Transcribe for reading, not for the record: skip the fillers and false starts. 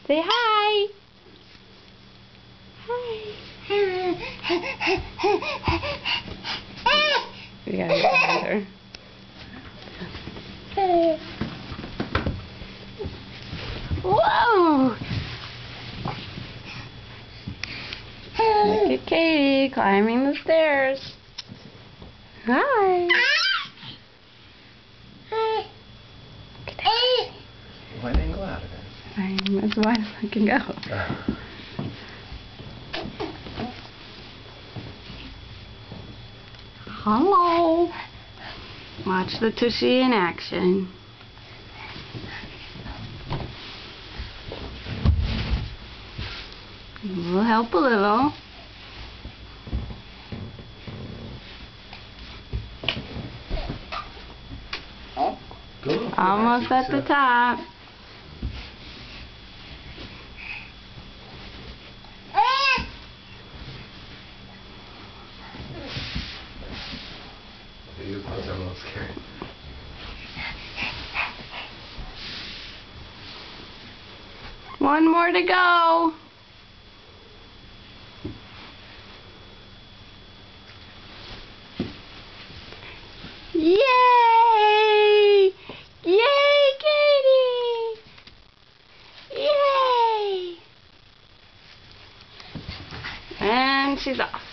Say hi. Hi. We gotta get her. Whoa! Look at Katie climbing the stairs. Hi. Why didn't go out of it? That's why I can go. Hello. Watch the Tushy in action. We'll help a little. Almost at the top. I'm a little scared. One more to go. Yay! Yay, Katie! Yay! And she's off.